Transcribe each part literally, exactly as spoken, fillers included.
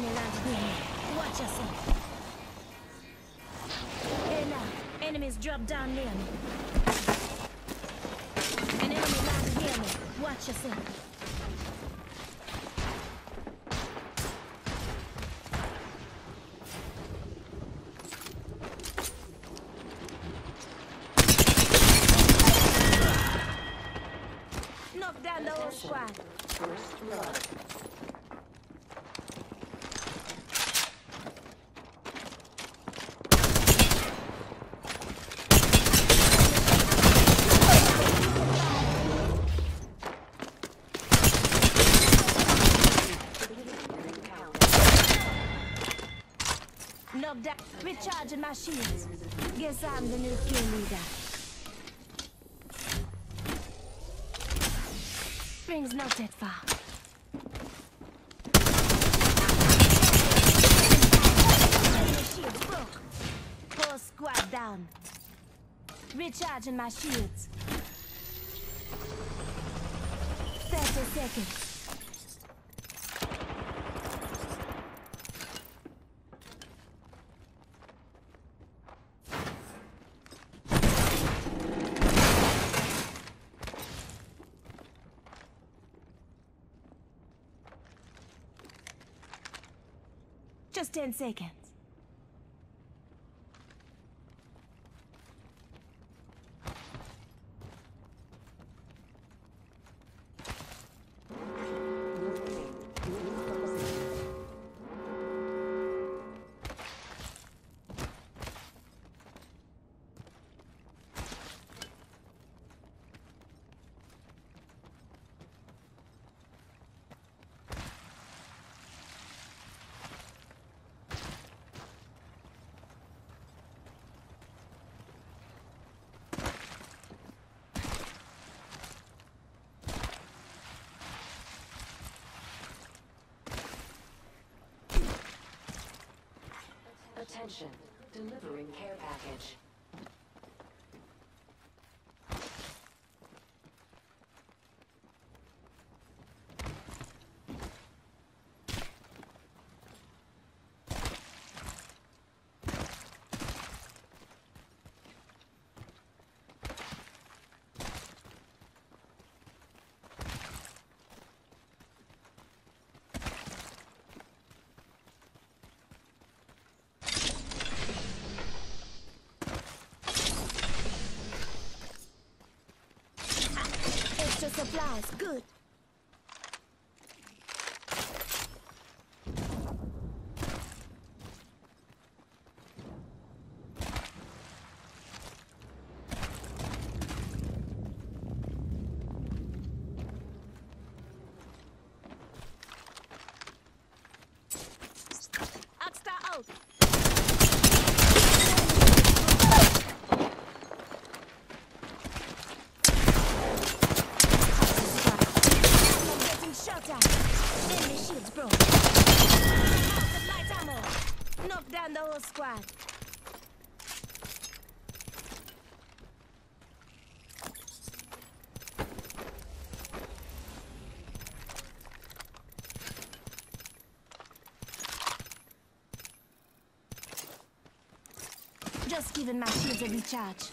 Enemy landed near me. Watch yourself. Hey now, enemies drop down near me. An enemy landed near me. Watch yourself. Knock down the whole squad. First blood. Knock down. Recharging my shields. Guess I'm the new kill leader. Rings not that far. Enemy shields broke. Whole squad down. Recharging my shields. Thirty seconds. Just ten seconds. Attention, delivering care package. Extra supplies, good. Oxstar out. Shut down. Enemy shields broke. Out of light ammo. Knock down the whole squad. Just giving my shields a recharge.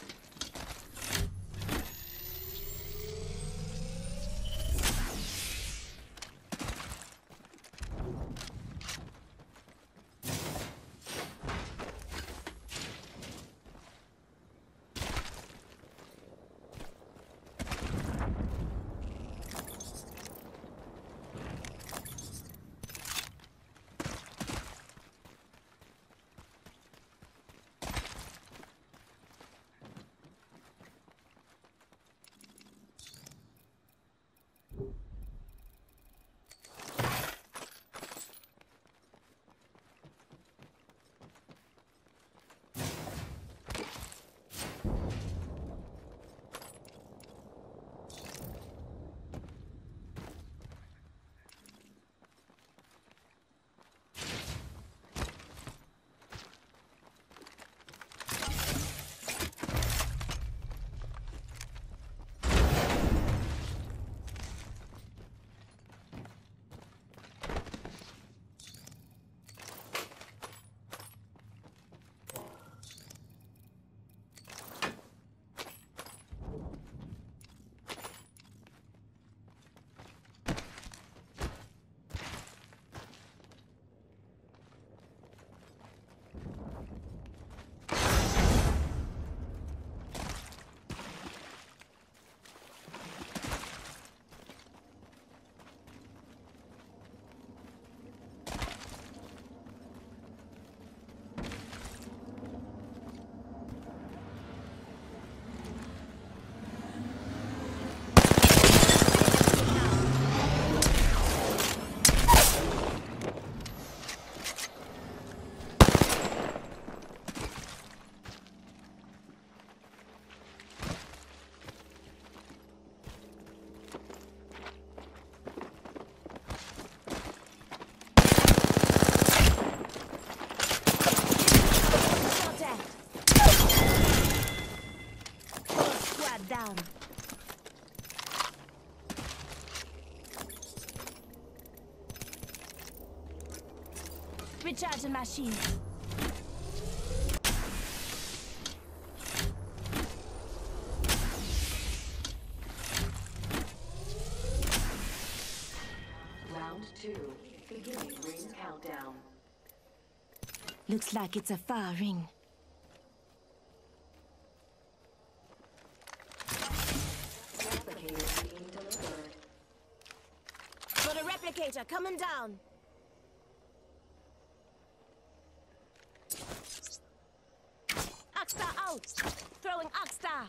Recharging my shield. Round two. Beginning ring countdown. Looks like it's a fire ring. Replicator being delivered. Got a replicator coming down. Oxstar out. Throwing Oxstar.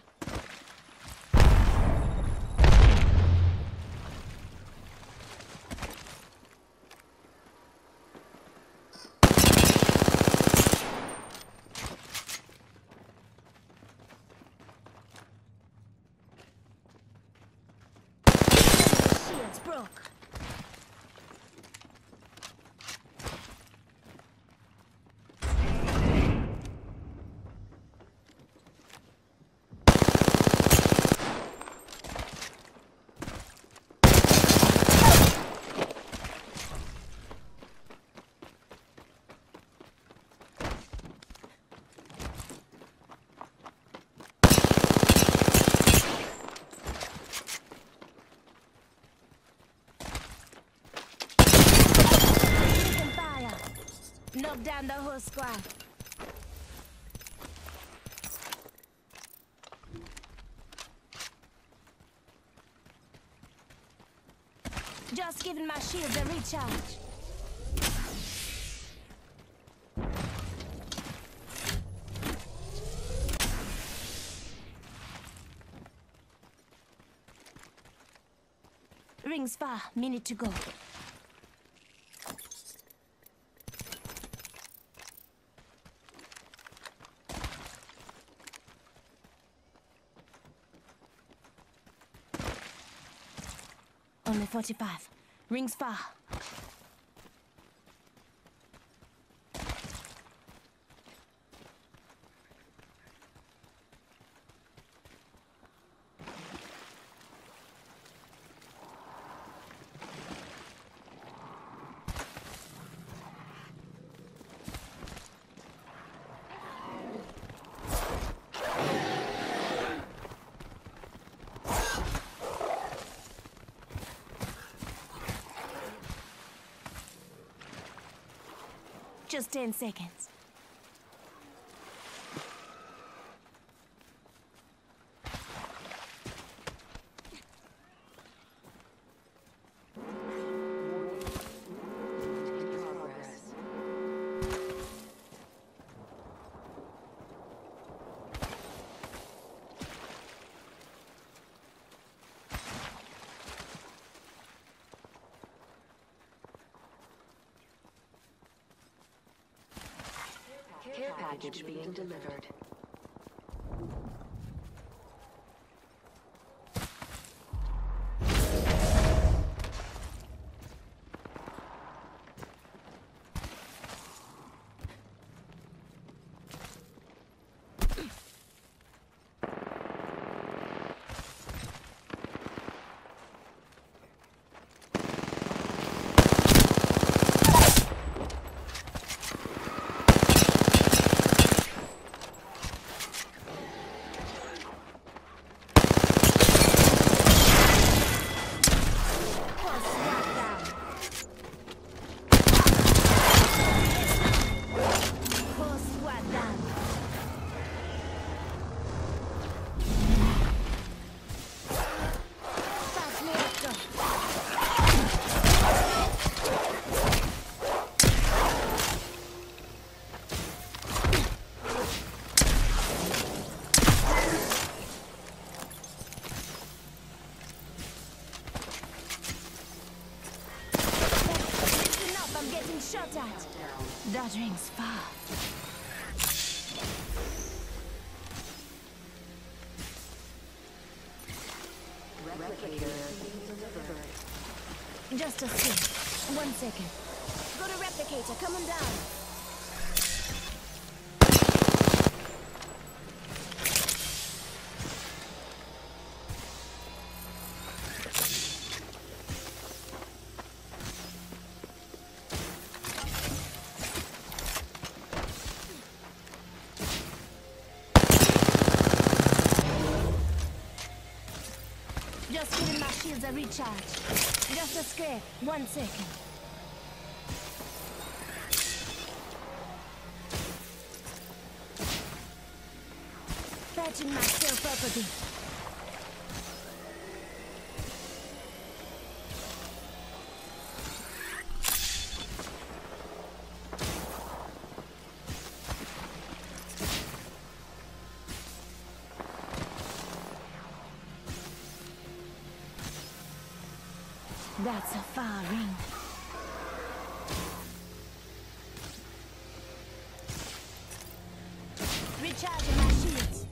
Shields broke. Taking fire. Knock down the whole squad. Just giving my shields a recharge. Rings far, minute to go. Only forty-five. Rings far. Just ten seconds. In progress. Care package being delivered. Shot at. That rings far. Replicator being delivered. Just a sec. One second. Got a replicator coming down. a recharge. Just a scrape. One second. Patching myself up a bit. That's a far ring. Recharging my shields.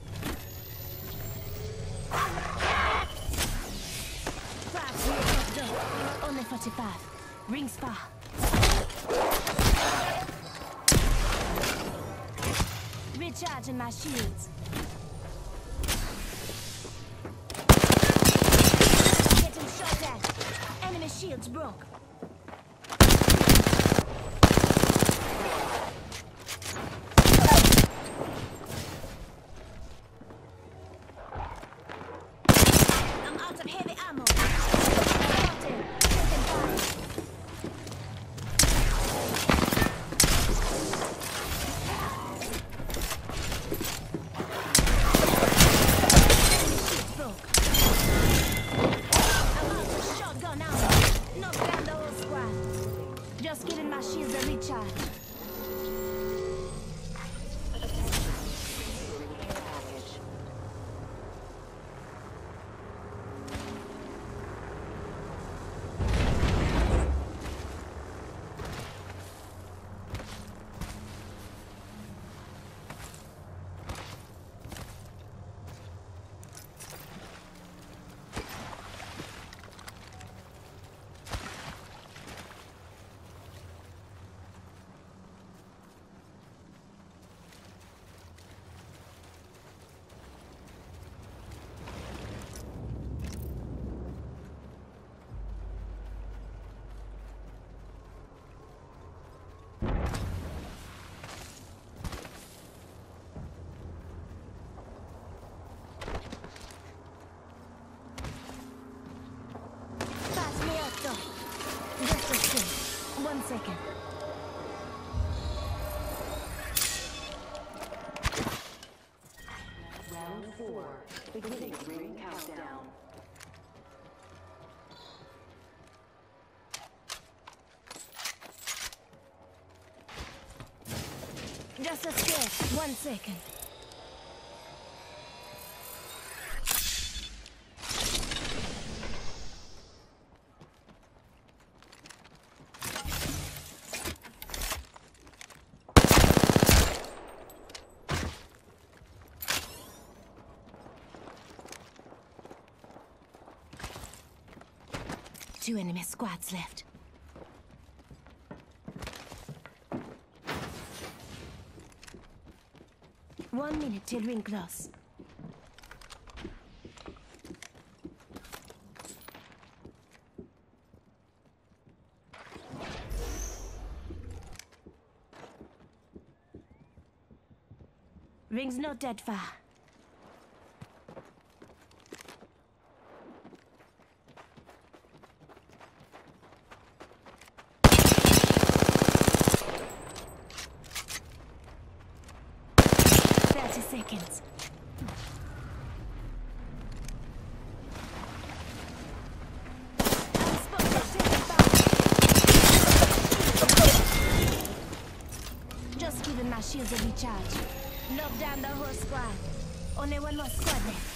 Five left though. Only forty-five. Rings far. Recharging my shields. Getting shot at. Enemy shields broke. I'm out of heavy ammo. Spotted. Taken fire. Enemy shields broke. I'm out of shotgun ammo. Knock down the whole squad. Just giving my shields a recharge. Just a second. One second. Round four. Beginning ring countdown. Just a scare. One second. Two enemy squads left. One minute till ring close. Ring's not that far. Thirty seconds. I'm supposed to take it back. Just giving my shields a recharge. Knock down the whole squad. Only one more squad left.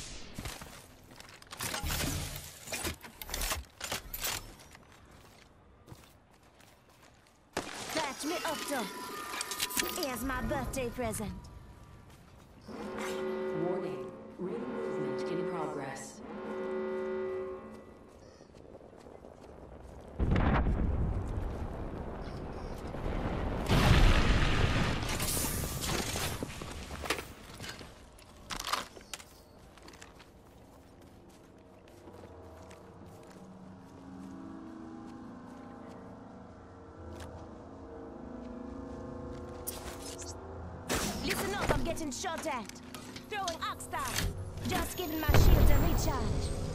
Patch me up, though. Here's my birthday present. Warning. Ring movement in progress. Listen up, I'm getting shot at. Throwing ox down. Just giving my shields a recharge.